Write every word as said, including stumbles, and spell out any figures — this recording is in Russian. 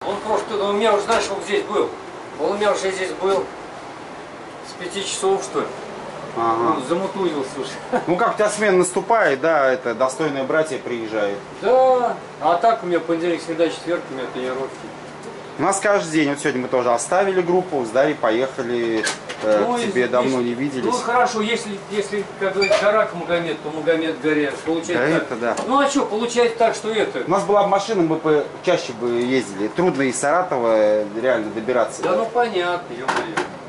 Он просто, он у меня уже, знаешь, он здесь был. Он у меня уже здесь был с пяти часов, что ли. Ага. Он замутузился уже. Ну как у тебя смена наступает, да, это достойные братья приезжают. Да, а так у меня понедельник, среда, четверг, у меня тренировки. У нас каждый день, вот сегодня мы тоже оставили группу, с Дарьей поехали, э, Ну, к тебе если- давно не виделись. Ну хорошо, если, если как говорит, гора к Магомед, то Магомед горе. Получается Да, так. это да. Ну а что, получается так, что это. У нас была бы машина, мы бы чаще бы ездили. Трудно из Саратова реально добираться. Да ну понятно, ё-моё.